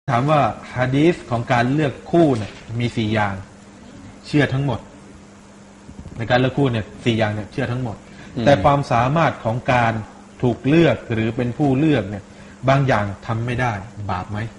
ถามว่าหะดีษของการเลือกคู่เนี่ยมี4อย่างเชื่อทั้งหมดในการเลือกคู่เนี่ย4อย่างเนี่ยเชื่อทั้งหมดแต่ความสามารถของการถูกเลือกหรือเป็นผู้เลือกเนี่ยบางอย่างทำไม่ได้บาปไหม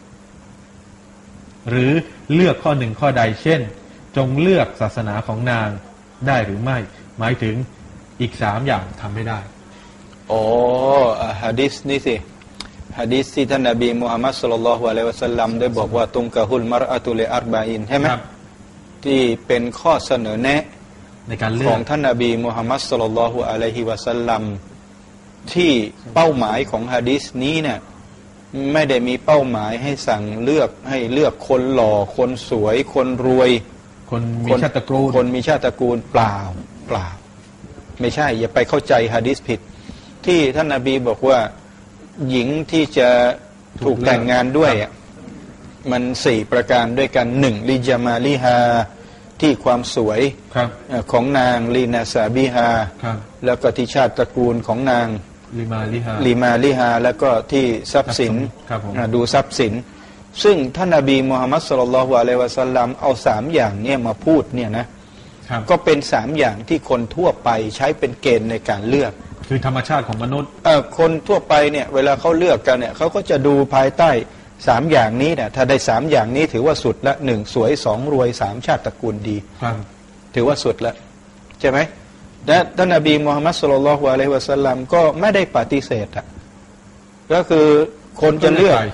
หรือเลือกข้อหนึ่งข้อใดเช่นจงเลือกศาสนาของนางได้หรือไม่หมายถึงอีก3อย่างทำไม่ได้หะดีษนี่สิหะดีษที่ท่านนบีมุฮัมมัดศ็อลลัลลอฮุอะลัยฮิวะซัลลัมได้บอกว่าตุงกะฮุลมะรอะตุลิอัรบะอีนใช่ไหมที่เป็นข้อเสนอแนะในการเลือกของท่านนบีมุฮัมมัดศ็อลลัลลอฮุอะลัยฮิวะซัลลัมที่เป้าหมายของหะดีษนี้เนี่ยไม่ได้มีเป้าหมายให้สั่งเลือกให้เลือกคนหล่อคนสวยคนรวยคนมีชาติตระกูลคนมีชาติตระกูลเปล่าไม่ใช่อย่าไปเข้าใจหะดีษผิดที่ท่านนบีบอกว่าหญิงที่จะถูกแต่งงานด้วยมัน4ประการด้วยกัน1ลิจามาลิฮาที่ความสวยของนางลีนาซาบิฮาแล้วก็ที่ชาติตระกูลของนางลิมาลิฮาแล้วก็ที่ทรัพย์สินดูทรัพย์สินซึ่งท่านนบีมุฮัมมัดศ็อลลัลลอฮุอะลัยฮิวะซัลลัมเอา3อย่างเนี่ยมาพูดเนี่ยนะก็เป็น3อย่างที่คนทั่วไปใช้เป็นเกณฑ์ในการเลือกคือธรรมชาติของมนุษย์คนทั่วไปเนี่ยเวลาเขาเลือกกันเนี่ยเขาก็จะดูภายใต้3อย่างนี้เนี่ยถ้าได้3อย่างนี้ถือว่าสุดละ1สวย2รวย3ชาติตระกูลดีถือว่าสุดละใช่ไหมและท่านนบีมุฮัมมัดศ็อลลัลลอฮุอะลัยฮิวะซัลลัมก็ไม่ได้ปฏิเสธก็คือคนจะเลือก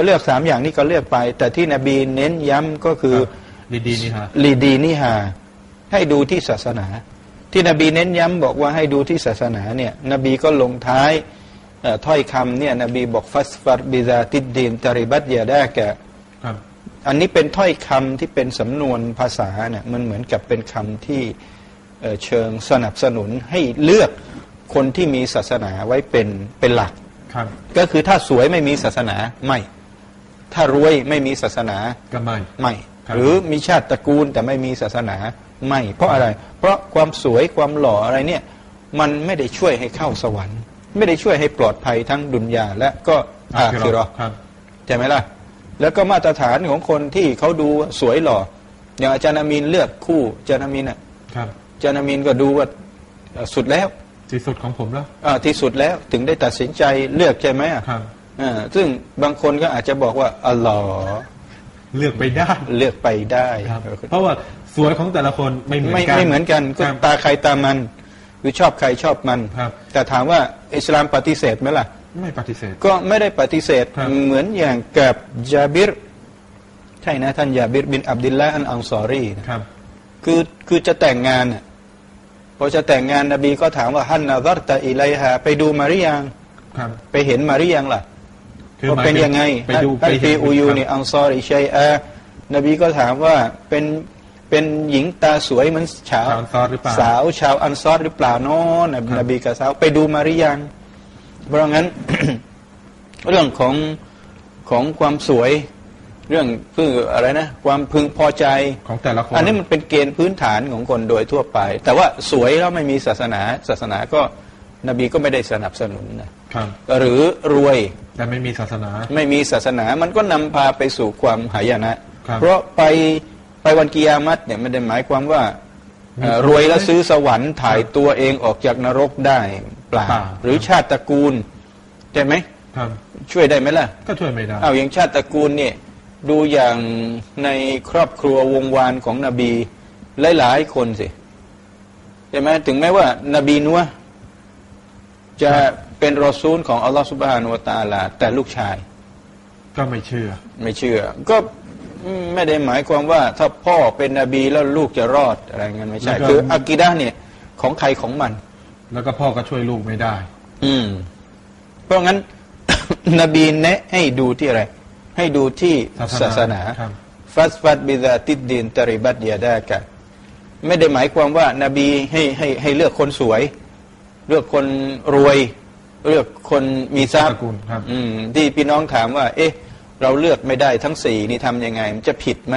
3อย่างนี้ก็เลือกไปแต่ที่นบีเน้นย้ำก็คือลีดีนิฮาให้ดูที่ศาสนาที่นบีเน้นย้ำบอกว่าให้ดูที่ศาสนาเนี่ยนบีก็ลงท้ายถ้อยคำเนี่ยนบีบอกฟัสฟัรบิซาติดดีนตาริบัตยาดะกะอันนี้เป็นถ้อยคำที่เป็นสำนวนภาษาเนี่ยมันเหมือนกับเป็นคำที่เชิงสนับสนุนให้เลือกคนที่มีศาสนาไว้เป็นหลักก็คือถ้าสวยไม่มีศาสนาไม่ถ้ารวยไม่มีศาสนาก็ไม่หรือมีชาติตระกูลแต่ไม่มีศาสนาไม่เพราะอะไรเพราะความสวยความหล่ออะไรเนี่ยมันไม่ได้ช่วยให้เข้าสวรรค์ไม่ได้ช่วยให้ปลอดภัยทั้งดุนยาและก็อาคิเราะห์ใช่ไหมล่ะแล้วก็มาตรฐานของคนที่เขาดูสวยหล่ออย่างอาจารย์อามีนเลือกคู่อาจารย์อามีนอาจารย์อามีนก็ดูว่าสุดแล้วที่สุดของผมแล้วที่สุดแล้วถึงได้ตัดสินใจเลือกใช่ไหมซึ่งบางคนก็อาจจะบอกว่าอัลลอฮ์เลือกไปได้เพราะว่าสวยของแต่ละคนไม่เหมือนกันก็ตาใครตามันหรือชอบใครชอบมันแต่ถามว่าอิสลามปฏิเสธไหมล่ะไม่ปฏิเสธก็ไม่ได้ปฏิเสธเหมือนอย่างกับญาบิรใช่นะท่านญาบิรบินอับดุลลาห์อันอันซอรีคือจะแต่งงานพอจะแต่งงานนบีก็ถามว่าฮันนาซัรตะอิไลฮาไปดูมาหรือยังไปเห็นมาหรือยังล่ะว่าเป็นยังไงไปฟีอูยูนี่อันซอรีชัยนบีก็ถามว่าเป็นหญิงตาสวยเหมือนสาวชาวอันซอรหรือเปล่าน้อนบีกับสาวไปดูมาหรือยังเพราะงั้น เรื่องของความสวยเรื่องคืออะไรนะความพึงพอใจของแต่ละคนอันนี้มันเป็นเกณฑ์พื้นฐานของคนโดยทั่วไปแต่ว่าสวยแล้วไม่มีศาสนาก็นบีก็ไม่ได้สนับสนุนนะหรือรวยแต่ไม่มีศาสนามันก็นำพาไปสู่ความหายนะเพราะไปวันกิยามัตเนี่ยไม่ได้หมายความว่ารวยแล้วซื้อสวรรค์ถ่ายตัวเองออกจากนรกได้เปล่าหรือชาติตระกูลใช่ไหมช่วยได้ไหมล่ะก็ช่วยไม่ได้อย่างชาติตระกูลเนี่ยดูอย่างในครอบครัววงวานของนบีหลายๆคนสิใช่ไหมถึงแม้ว่านบีนัวจะเป็นรอซูลของอัลลอฮฺซุบฮานะฮูวะตะอาลาแต่ลูกชายก็ไม่เชื่อก็ไม่ได้หมายความว่าถ้าพ่อเป็นนบีแล้วลูกจะรอดอะไรเงี้ยไม่ใช่คืออากีดะห์เนี่ยของใครของมันแล้วก็พ่อก็ช่วยลูกไม่ได้เพราะงั้น นบีแนะให้ดูที่อะไรให้ดูที่ศาสนาฟัสฟัดบิซาติดดินตริบัตยาดะกะไม่ได้หมายความว่านบีให้เลือกคนสวยเลือกคนรวยเลือกคนมีทรัพย์ที่พี่น้องถามว่าเราเลือกไม่ได้ทั้ง4นี่ทำยังไงมันจะผิดไหม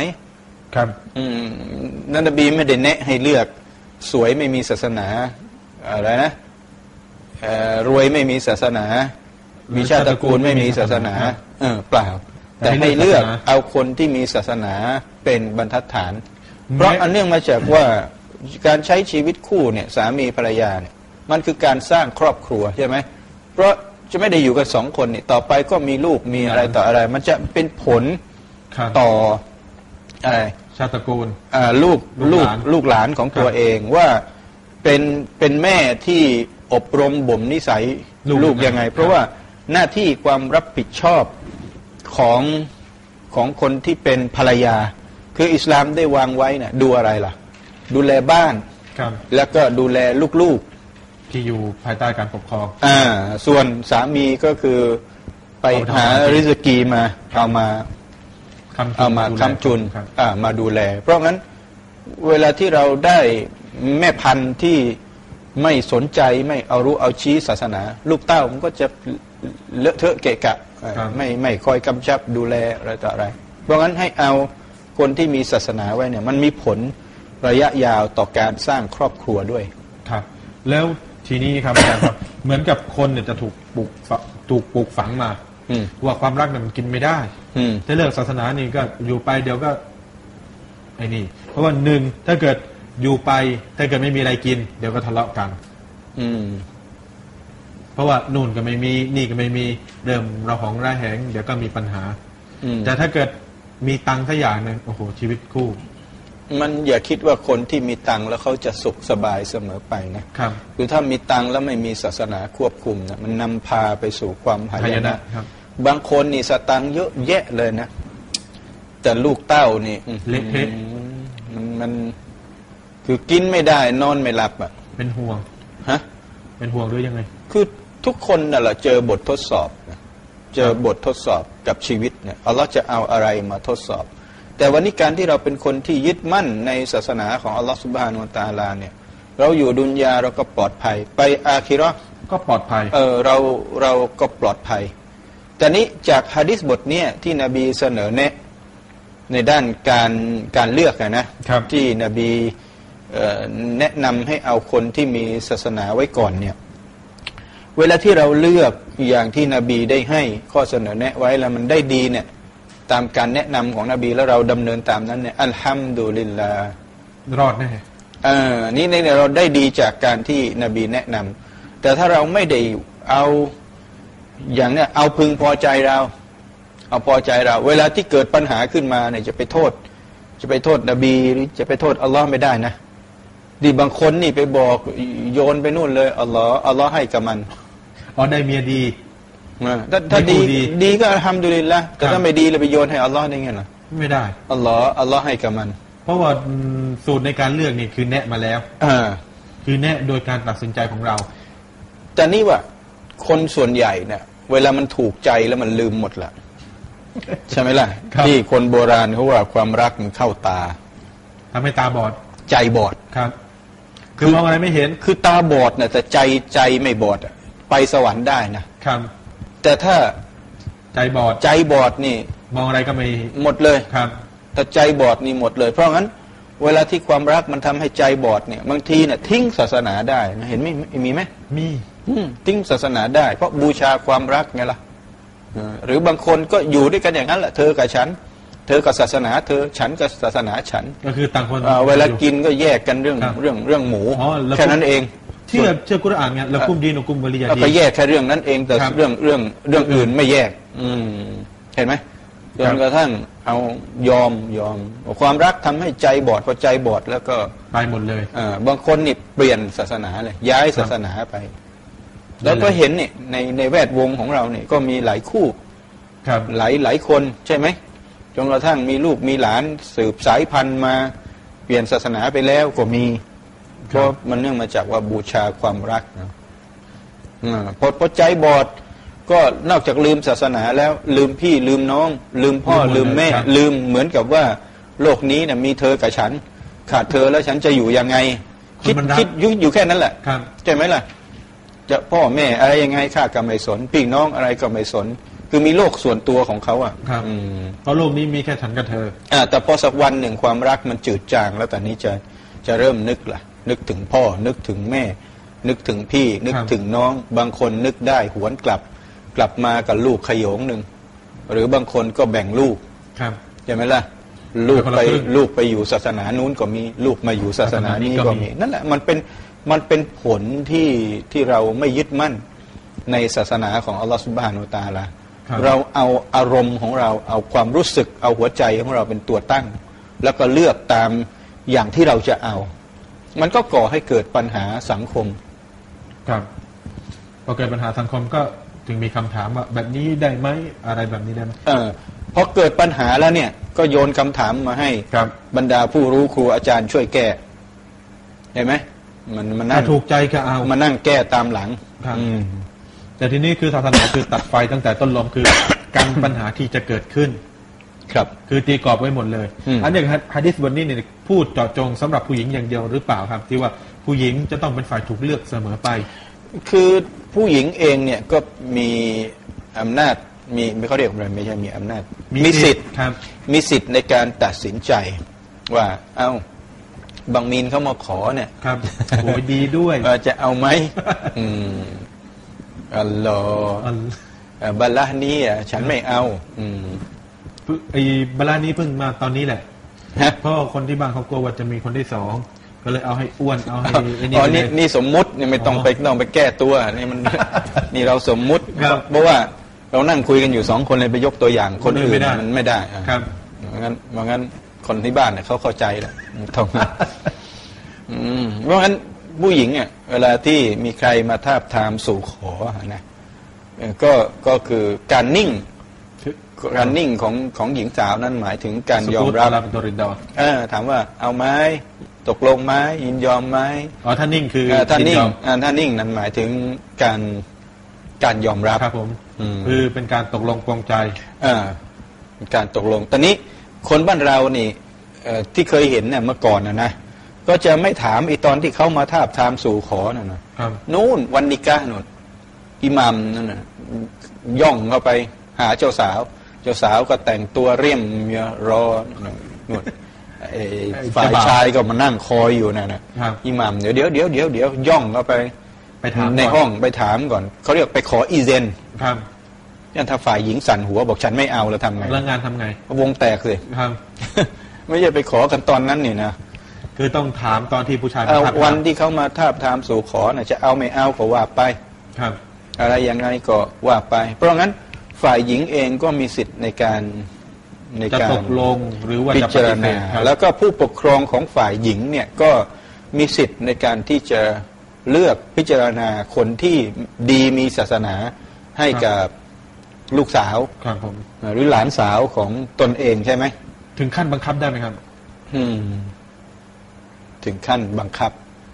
นบีไม่ได้แนะให้เลือกสวยไม่มีศาสนาอะไรนะรวยไม่มีศาสนามีชาติตระกูลไม่มีศาสนาเปล่าแต่ให้เลือกเอาคนที่มีศาสนาเป็นบรรทัดฐาน เพราะอันเนื่องมาจากว่าการใช้ชีวิตคู่เนี่ยสามีภรรยาเนี่ยมันคือการสร้างครอบครัวใช่ไหมเพราะจะไม่ได้อยู่กัน2 คนนี่ต่อไปก็มีลูกมีอะไรต่ออะไรมันจะเป็นผลต่ออะไรชาติตระกูลลูกหลานของตัวเองว่าเป็นแม่ที่อบรมบ่มนิสัยลูกยังไงเพราะว่าหน้าที่ความรับผิดชอบของคนที่เป็นภรรยาคืออิสลามได้วางไว้เนี่ยดูอะไรล่ะดูแลบ้านแล้วก็ดูแลลูกๆที่อยู่ภายใต้การปกครองส่วนสามีก็คือไปหาริสกีมาเอามาค้ำจุนมาดูแลเพราะงั้นเวลาที่เราได้แม่พันธุ์ที่ไม่สนใจไม่เอารู้เอาชี้ศาสนาลูกเต้ามันก็จะเลอะเทอะเกะกะไม่คอยกำชับดูแลอะไรต่ออะไรเพราะงั้นให้เอาคนที่มีศาสนาไว้เนี่ยมันมีผลระยะยาวต่อการสร้างครอบครัวด้วยครับแล้วทีนี้ครับอาจารย์ครับเหมือนกับคนเนี่ยจะถูกปลูกฝังมาว่าความรักเนี่ยมันกินไม่ได้ถ้าเลือกศาสนานี่ก็อยู่ไปเดี๋ยวก็ไอ้นี่เพราะว่าหนึ่งถ้าเกิดอยู่ไปถ้าเกิดไม่มีอะไรกินเดี๋ยวก็ทะเลาะกันเพราะว่านู่นก็ไม่มีนี่ก็ไม่มีเริ่มเราของระแหงเดี๋ยวก็มีปัญหาแต่ถ้าเกิดมีตังค์สักอย่างนึงโอ้โหชีวิตคู่มันอย่าคิดว่าคนที่มีตังค์แล้วเขาจะสุขสบายเสมอไปนะครับคือถ้ามีตังค์แล้วไม่มีศาสนาควบคุมนะมันนำพาไปสู่ความหายนะบางคนนี่สตังค์เยอะแยะเลยนะแต่ลูกเต้านี่เละเทะมันคือกินไม่ได้นอนไม่หลับอ่ะเป็นห่วงเป็นห่วงด้วยยังไงคือทุกคนน่ะเจอบททดสอบเจอบททดสอบกับชีวิตเนี่ยอัลลอฮ์จะเอาอะไรมาทดสอบแต่วันนี้การที่เราเป็นคนที่ยึดมั่นในศาสนาของอัลลอฮ์ซุบฮานะฮูวะตะอาลาเนี่ยเราอยู่ดุนยาเราก็ปลอดภัยไปอาคิเราะห์ก็ปลอดภัยเราก็ปลอดภัยแต่นี้จากหะดีษบทนี้ที่นบีเสนอแนะในด้านการเลือกนะที่นบีแนะนำให้เอาคนที่มีศาสนาไว้ก่อนเนี่ยเวลาที่เราเลือกอย่างที่นบีได้ให้ข้อเสนอแนะไว้แล้วมันได้ดีเนี่ยตามการแนะนำของนบีแล้วเราดำเนินตามนั้นเนี่ยอัลฮัมดุลิลลาห์รอดแน่นี่เราได้ดีจากการที่นบีแนะนำแต่ถ้าเราไม่ได้เอาอย่างเนี้ยเอาพึงพอใจเราเอาพอใจเราเวลาที่เกิดปัญหาขึ้นมาเนี่ยจะไปโทษนบีหรือจะไปโทษอัลลอฮ์ไม่ได้นะดีบางคนนี่ไปบอกโยนไปนู่นเลยอัลลอฮ์ให้กับมันได้เมียดีถ้าดีก็อัลฮัมดุลิลละห์แต่ถ้าไม่ดีเลยไปโยนให้อัลลอฮ์ได้ไงล่ะไม่ได้อัลลอฮ์ให้กับมันเพราะว่าสูตรในการเลือกนี่คือแนะมาแล้วคือแนะโดยการตัดสินใจของเราแต่นี่ว่าคนส่วนใหญ่เนี่ยเวลามันถูกใจแล้วมันลืมหมดละใช่ไหมล่ะที่คนโบราณเขาว่าความรักมันเข้าตาทำให้ตาบอดใจบอดครับคือมองอะไรไม่เห็นคือตาบอดนะแต่ใจไม่บอดไปสวรรค์ได้นะครับแต่ถ้าใจบอดนี่มองอะไรก็ไม่หมดเลยครับถ้าใจบอดนี่หมดเลยเพราะงั้นเวลาที่ความรักมันทำให้ใจบอดเนี่ยบางทีเนี่ยทิ้งศาสนาได้เห็นมีไหมมีทิ้งศาสนาได้เพราะบูชาความรักไงล่ะหรือบางคนก็อยู่ด้วยกันอย่างนั้นแหละเธอกับฉันเธอกับศาสนาเธอฉันกับศาสนาฉันก็คือต่างคนเวลากินก็แยกกันเรื่องหมูแค่นั้นเองเชื่อกุรอานไงแล้วกุมดีนกุมวะลียาดีก็แยกแค่เรื่องนั้นเองแต่เรื่องอื่นไม่แยกเห็นไหมจนกระทั่งเอายอมความรักทำให้ใจบอดพอใจบอดแล้วก็ไปหมดเลยบางคนนี่เปลี่ยนศาสนาเลยย้ายศาสนาไปแล้วก็เห็นเนี่ยในแวดวงของเราเนี่ยก็มีหลายคู่หลายคนใช่ไหมจนกระทั่งมีลูกมีหลานสืบสายพันธุ์มาเปลี่ยนศาสนาไปแล้วก็มีเพราะมันเนื่องมาจากว่าบูชาความรักนะพอใจบอดก็นอกจากลืมศาสนาแล้วลืมพี่ลืมน้องลืมพ่อลืมแม่ลืมเหมือนกับว่าโลกนี้เนี่ยมีเธอกับฉันขาดเธอแล้วฉันจะอยู่ยังไงคิดอยู่แค่นั้นแหละใช่ไหมล่ะจะพ่อแม่อะไรยังไงข้าก็ไม่สนพี่น้องอะไรก็ไม่สนคือมีโลกส่วนตัวของเขาเพราะโลกนี้มีแค่ฉันกับเธอแต่พอสักวันหนึ่งความรักมันจืดจางแล้วตอนนี้จะเริ่มนึกถึงพ่อนึกถึงแม่นึกถึงพี่นึกถึงน้องบางคนนึกได้หวนกลับมากับลูกขยงหนึ่งหรือบางคนก็แบ่งลูกครับใช่ไหมล่ะลูกคนละไปครึ่งลูกไปอยู่ศาสนานู้นก็มีลูกมาอยู่ศาสนานี้ศาสนานี้ก็ก็มีมีนั่นแหละมันเป็นผลที่เราไม่ยึดมั่นในศาสนาของอัลลอฮฺซุบฮานะฮูวะตะอาลาครับเราเอาอารมณ์ของเราเอาความรู้สึกเอาหัวใจของเราเป็นตัวตั้ง แล้วก็เลือกตามอย่างที่เราจะเอา มันก็ก่อให้เกิดปัญหาสังคมครับพอเกิดปัญหาสังคมก็ถึงมีคำถามว่าแบบนี้ได้ไหมอะไรแบบนี้ได้ไหมพอเกิดปัญหาแล้วเนี่ยก็โยนคำถามมาให้ครับบรรดาผู้รู้ครูอาจารย์ช่วยแก้เห็นไหมมันนั่ถ้าง ถูกใจก็เอามานั่งแก้ตามหลังครับอืมแต่ทีนี้คือศาสนาคือตัดไฟตั้งแต่ต้นลมคือกันปัญหาที่จะเกิดขึ้นครับคือตีกรอบไว้หมดเลยอืมอันอย่างฮะดิษบทนี้เนี่ยพูดเจาะจงสำหรับผู้หญิงอย่างเดียวหรือเปล่าครับ ที่ว่าผู้หญิงจะต้องเป็นฝ่ายถูกเลือกเสมอไปคือผู้หญิงเองเนี่ยก็มีอำนาจมีไม่เขาเรียกอะไรไม่ใช่มีอำนาจมีสิทธิ์ครับมีสิทธิ์ในการตัดสินใจ ว่าเอ้าบางมีนเขามาขอเนี่ยครับโอ้ยดีด้วยว่าจะเอาไหม อืมอัลลอฮ์อันบัลละนี้อ่ะฉันไม่เอา อืมไอ้บาลานี้เพิ่งมาตอนนี้แหละฮะเพราะคนที่บ้านเขากลัวว่าจะมีคนที่สองก็เลยเอาให้อ้วนเอาให้ไอ้นี่อ๋อไปเลนี่ยนี่สมมุตินี่ไม่ต้องอ๋อไปต้องไปแก้ตัวนี่มัน นี่เราสมมุติครับเพราะว่าเรานั่งคุยกันอยู่สองคนเลยไปยกตัวอย่างคนอื่นไม่ได้มันไม่ได้อ่ะครับเพราะงั้นคนที่บ้านเนี่ยเขาเข้าใจแหละต้อง เพราะงั้นผู้หญิงเนี่ยเวลาที่มีใครมาทาบทามสู่ขอนะก็คือการนิ่งของหญิงสาวนั้นหมายถึงการยอมรับสุกูตเป็นตัวรินดอถามว่าเอาไหมตกลงไหมยินยอมไหมอ๋อถ้านิ่งคือถ้านิ่ยิงยอมถ้านิ่งนั้นหมายถึงการยอมรับครับผมอืมคือเป็นการตกลงปรงใจการตกลงตอนนี้คนบ้านเรานี่ที่เคยเห็นเนี่ยเมื่อก่อนนะก็จะไม่ถามไอ้ตอนที่เขามาทาบทามสู่ขอนะครับ นู่นวันนิกะห์นู่นอิหมัมนั่นน่ะย่องเข้าไปหาเจ้าสาวก็แต่งตัวเรียมเมียรอนู่นไอ้ฝ่ายชายก็มานั่งคอยอยู่นะครับ อิหมัมเดี๋ยวย่องเข้าไปไปถามในก่อนห้องไปถามก่อนเขาเรียกไปขออีเซนครับเนี่ยถ้าฝ่ายหญิงสั่นหัวบอกฉันไม่เอาแล้วทำไงแล้วงานทำไงวงแตกเลยครับไม่ใช่ไปขอกันตอนนั้นนี่นะคือต้องถามตอนที่ผู้ชายเอามาทักวันที่เขามาทาบทามสู่ขอน่ะจะเอาไม่เอาก็ว่าไปครับอะไรยังไงก็ว่าไป เพราะงั้นฝ่ายหญิงเองก็มีสิทธิ์ในการจะตกลงหรือว่าพิจะปจารฏิเสณาธครับแล้วก็ผู้ปกครองของฝ่ายหญิงเนี่ยก็มีสิทธิ์ในการที่จะเลือกพิจารณาคนที่ดีมีศาสนาให้กับลูกสาวครับผมหรือหลานสาวของตนเองใช่ไหมถึงขั้นบังคับได้ไหมครับถึงขั้นบังคับ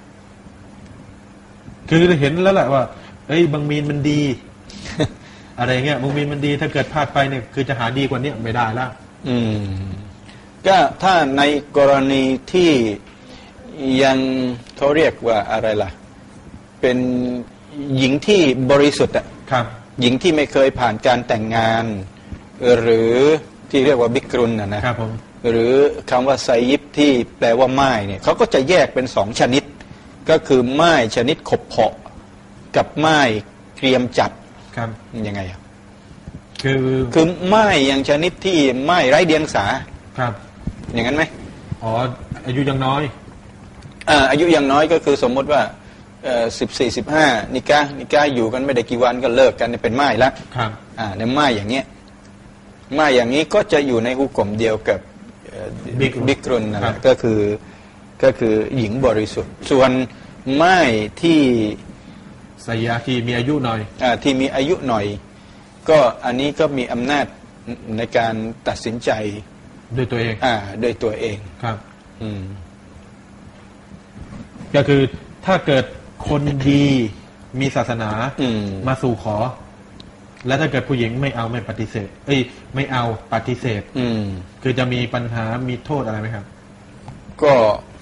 คือเห็นแล้วแหละว่าเอ้ยบางมีนมันดี อะไรเงี้ยบางมีนมันดีถ้าเกิดพลาดไปเนี่ยคือจะหาดีกว่านี้ไม่ได้แล้วก็ถ้าในกรณีที่ยังเขาเรียกว่าอะไรล่ะ เป็นหญิงที่บริสุทธิ์อะครับหญิงที่ไม่เคยผ่านการแต่งงาน หรือที่เรียกว่าบิกรุนนะครับผมหรือคำว่าไซยิบที่แปลว่าไม้เนี่ยเขาก็จะแยกเป็นสองชนิด ก็คือไม้ชนิดขบเพาะกับไม้เกรียมจับครับยังไงอะคือไม้อย่างชนิดที่ไม้ไร้เดียงสาครับอย่างนั้นไหมอ๋ออายุยังน้อยอายุยังน้อยก็คือสมมติว่า14-15นิกะห์อยู่กันไม่ได้กี่วันก็เลิกกันเป็นไม้ละครับในไม้อย่างเงี้ยไม้อย่างนี้ก็จะอยู่ในหุกมเดียวกับบิกรุนนั่นแหละก็คือหญิงบริสุทธิ์ ส่วนไม้ที่สายาที่มีอายุหน่อยที่มีอายุหน่อย ก็อันนี้ก็มีอำนาจในการตัดสินใจด้วยตัวเองโดยตัวเองครับอืมก็คือถ้าเกิดคนดีมีศาสนา มาสู่ขอ แล้วถ้าเกิดผู้หญิงไม่เอาไม่ปฏิเสธ ไม่เอาปฏิเสธ คือจะมีปัญหามีโทษอะไรไหมครับก็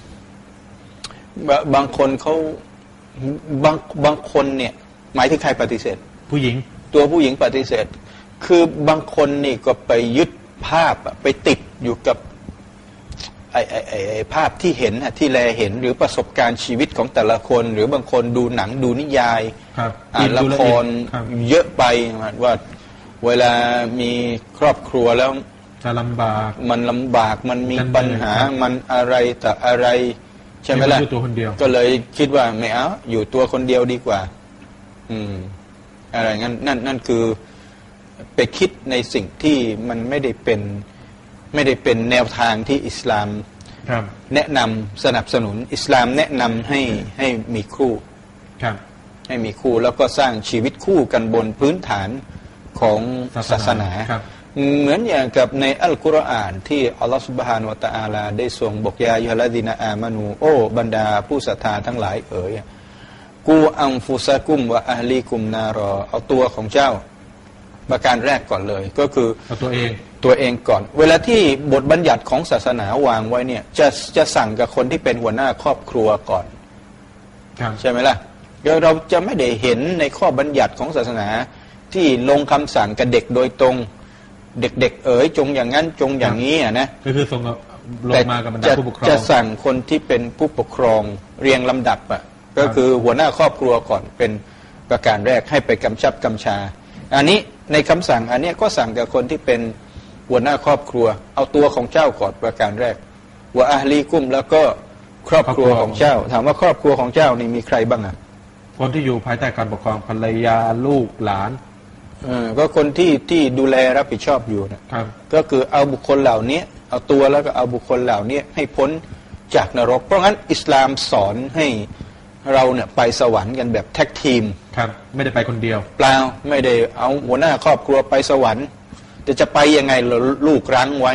บางคนเขาบางคนเนี่ย หมายถึงใครปฏิเสธผู้หญิงตัวผู้หญิงปฏิเสธ คือบางคนนี่ก็ไปยึดภาพไปติดอยู่กับไอ้ภาพที่เห็นที่แลเห็นหรือประสบการณ์ชีวิตของแต่ละคน หรือบางคนดูหนังดูนิยายครับอ่านละครครับเยอะไปว่าเวลามีครอบครัวแล้วจะลำบากมันลำบากมันมีปัญหามันอะไรแต่อะไรใช่ไหมล่ะก็เลยคิดว่าไม่เอาอยู่ตัวคนเดียวดีกว่าอะไรงั้นนั่นคือไปคิดในสิ่งที่มันไม่ได้เป็นแนวทางที่อิสลามแนะนำสนับสนุนอิสลามแนะนำให้มีคู่ให้มีคู่แล้วก็สร้างชีวิตคู่กันบนพื้นฐานของศาสนาเหมือนอย่างกับในอัลกุรอานที่อัลลอฮฺ سبحانه และ تعالى ได้ทรงบอกยายุฮัลลดีนะอามานูโอ้บรรดาผู้ศรัทธาทั้งหลายเอ๋ยกูอัมฟุซะกุมวะอะฮลีกุมนารอเอาตัวของเจ้าประการแรกก่อนเลยก็คือเอาตัวเองก่อนเวลาที่บทบัญญัติของศาสนาวางไว้เนี่ยจะสั่งกับคนที่เป็นหัวหน้าครอบครัวก่อนใช่ไหมล่ะเราจะไม่ได้เห็นในข้อบัญญัติของศาสนาที่ลงคำสั่งกับเด็กโดยตรงเด็กเอ๋ยจงอย่างนั้นจงอย่างนี้นะก็คือส่งลงมากับบรรดาผู้ปกครองจะสั่งคนที่เป็นผู้ปกครองเรียงลำดับก็คือหัวหน้าครอบครัวก่อนเป็นประการแรกให้ไปกำชับกำชาอันนี้ในคำสั่งอันนี้ก็สั่งกับคนที่เป็นหัวหน้าครอบครัวเอาตัวของเจ้าก่อนประการแรกวะอะฮลีกุมแล้วก็ครอบครัวของเจ้าถามว่าครอบครัวของเจ้านี่มีใครบ้างคนที่อยู่ภายใต้การปกครองภรรยาลูกหลานก็คนที่ดูแลรับผิดชอบอยู่นะครับก็คือเอาบุคคลเหล่านี้เอาตัวแล้วก็เอาบุคคลเหล่านี้ให้พ้นจากนรกเพราะงั้นอิสลามสอนให้เราเนี่ยไปสวรรค์กันแบบแท็กทีมครับไม่ได้ไปคนเดียวเปล่าไม่ได้เอาหัวหน้าครอบครัวไปสวรรค์จะไปยังไงลูกรั้งไว้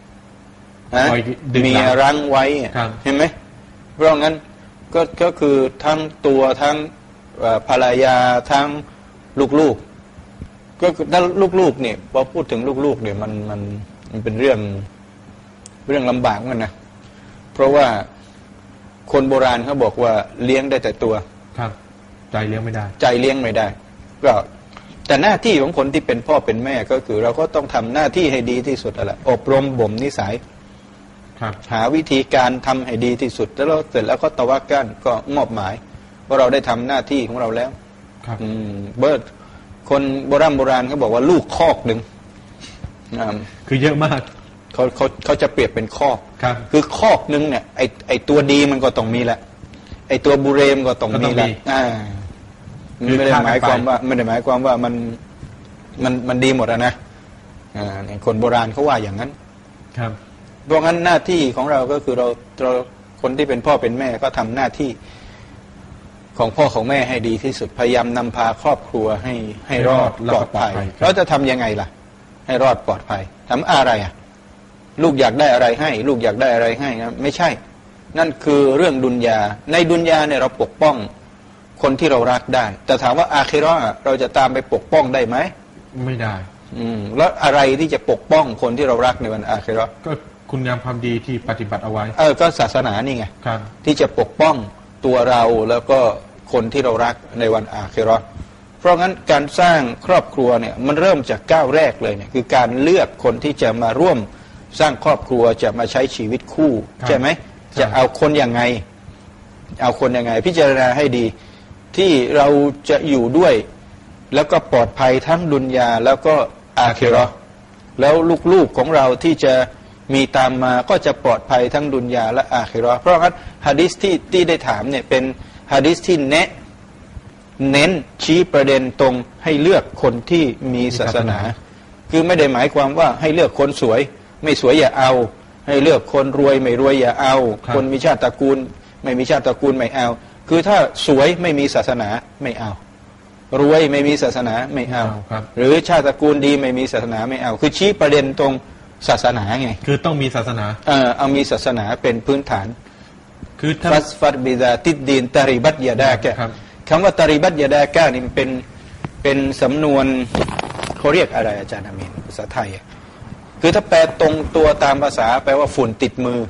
เมียรั้งไว้เห็นไหมเพราะงั้นก็คือทั้งตัวทั้งภรรยาทั้งลูกก็ถ้าลูกเนี่ยพอพูดถึงลูกเนี่ยมันเป็นเรื่องลำบากมันนะเพราะว่าคนโบราณเขาบอกว่าเลี้ยงได้แต่ตัวครับใจเลี้ยงไม่ได้ก็แต่หน้าที่ของคนที่เป็นพ่อเป็นแม่ก็คือเราก็ต้องทำหน้าที่ให้ดีที่สุดแหละอบรมบ่มนิสัยหาวิธีการทำให้ดีที่สุดแล้วเสร็จแล้วก็ตะวักกันก็มอบหมายว่าเราได้ทำหน้าที่ของเราแล้วเบิร์ดคนโบราณเขาบอกว่าลูกคอกหนึ่งคือเยอะมากเขาจะเปรียบเป็นคอกคือคอกหนึ่งเนี่ยไอตัวดีมันก็ต้องมีแหละไอตัวบุเรมก็ต้องมีแหละไม่ได้หมายความว่ามันดีหมดนะคนโบราณเขาว่าอย่างนั้นครับเพราะงั้นหน้าที่ของเราก็คือเราคนที่เป็นพ่อเป็นแม่ก็ทำหน้าที่ของพ่อของแม่ให้ดีที่สุดพยายามนำพาครอบครัวให้รอดปลอดภัยเราจะทำยังไงล่ะให้รอดปลอดภัยทำอะไรลูกอยากได้อะไรให้ลูกอยากได้อะไรให้นะไม่ใช่นั่นคือเรื่องดุนยาในดุนยาเนี่ยเราปกป้องคนที่เรารักได้แต่ถามว่าอาคิเราะห์เราจะตามไปปกป้องได้ไหมไม่ได้แล้วอะไรที่จะปกป้องคนที่เรารักในวันอาคิเราะห์ก็คุณงามความดีที่ปฏิบัติเอาไว้ก็ศาสนานี่ไงที่จะปกป้องตัวเราแล้วก็คนที่เรารักในวันอาคิเราะห์เพราะงั้นการสร้างครอบครัวเนี่ยมันเริ่มจากก้าวแรกเลยเนี่ยคือการเลือกคนที่จะมาร่วมสร้างครอบครัวจะมาใช้ชีวิตคู่ใช่ไหมจะเอาคนยังไงพิจารณาให้ดีที่เราจะอยู่ด้วยแล้วก็ปลอดภัยทั้งดุนยาแล้วก็อาคิเราะห์แล้วลูกๆของเราที่จะมีตามมาก็จะปลอดภัยทั้งดุนยาและอาคิเราะห์เพราะงั้นหะดีษที่ได้ถามเนี่ยเป็นหะดีษที่เน้นชี้ประเด็นตรงให้เลือกคนที่มีศาสนาคือไม่ได้หมายความว่าให้เลือกคนสวยไม่สวยอย่าเอาให้เลือกคนรวยไม่รวยอย่าเอาคนมีชาติตระกูลไม่มีชาติตระกูลไม่เอาคือถ้าสวยไม่มีศาสนาไม่เอารวยไม่มีศาสนาไม่เอาหรือชาติตระกูลดีไม่มีศาสนาไม่เอาคือชี้ประเด็นตรงศาสนาไงคือต้องมีศาสนาเอามีศาสนาเป็นพื้นฐานคือฟัสฟัดบิดาติดดีนตาริบัตยาดาแกคำว่าตาริบัตยาดาแกนี่เป็นสำนวนเขาเรียกอะไรอาจารย์อามีนภาษาไทยคือถ้าแปลตรงตัวตามภาษาแปลว่าฝุ่นติดมือ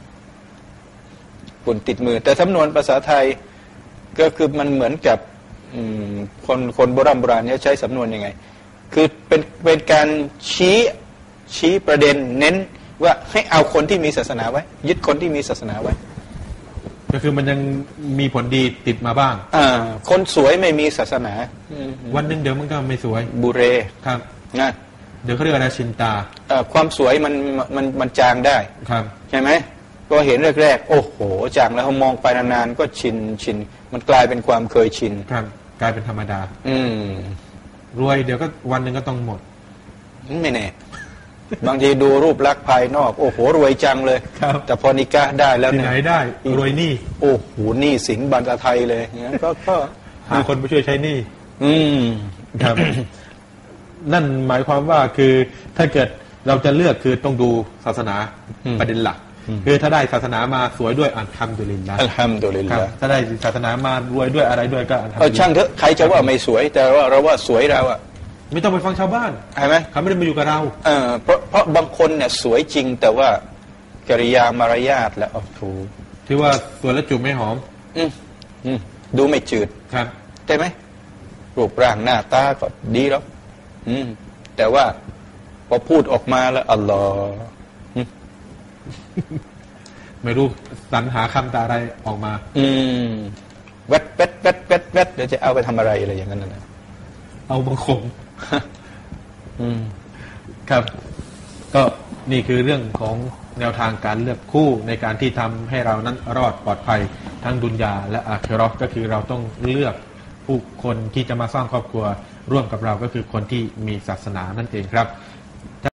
ฝุ่นติดมือแต่สำนวนภาษาไทยก็คือมันเหมือนกับคนโบราณเนี่ยใช้สำนวนยังไงคือเป็นการชี้ประเด็นเน้นว่าให้เอาคนที่มีศาสนาไว้ยึดคนที่มีศาสนาไว้ก็คือมันยังมีผลดีติดมาบ้างคนสวยไม่มีศาสนาวันหนึ่งเดี๋ยวมันก็ไม่สวยบุเรครับนะเดี๋ยวเขาเรียกว่าอะไรชินตาความสวยมันจางได้ครับใช่ไหมก็เห็นแรกๆโอ้โหจางแล้วพอมองไปนานๆก็ชินมันกลายเป็นความเคยชินครับกลายเป็นธรรมดา รวยเดี๋ยวก็วันหนึ่งก็ต้องหมดไม่แน่ บางทีดูรูปลักษณ์ภายนอก โอ้โหรวยจังเลยครับแต่พอนิกะห์ได้แล้วที่เนี่ยไหนได้รวยหนี้โอ้โหหนี่สินบันตะไทยเลยงั้นก็หาคนไปช่วยใช้หนี้อืมครับ นั่นหมายความว่าคือถ้าเกิดเราจะเลือกคือต้องดูศาสนาประเด็นหลัก คือถ้าได้ศาสนามาสวยด้วยอัลฮัมดุลิลละห์อัลฮัมดุลิลครับลาห์ถ้าได้ศาสนามารวยด้วยอะไรด้วยก็อัลฮัมดุลิลช่างละห์เถอะใครจะว่าไม่สวย แต่ว่าเราว่าสวยเราอะไม่ต้องไปฟังชาวบ้านใช่ไหมเขาไม่ได้มาอยู่กับเราเพราะบางคนเนี่ยสวยจริง แต่ว่ากิริยามารยาทและเอาถูกที่ว่าสวยแล้วจูบไม่หอมดูไม่จืดครับใช่ไหมรูปร่างหน้าตาก็ดีแล้วแต่ว่าพอพูดออกมาแล้วอัลลอฮ์ไม่รู้สรรหาคำตาอะไรออกมาเวทเดี๋ยวจะเอาไปทำอะไรอะไรอย่างนั้นนะเอาบังคม ครับ ก็นี่คือเรื่องของแนวทางการเลือกคู่ในการที่ทำให้เรานั้นรอดปลอดภัยทั้งดุนยาและอาคิเราะห์ก็คือเราต้องเลือกผู้คนที่จะมาสร้างครอบครัวร่วมกับเราก็คือคนที่มีศาสนานั่นเองครับ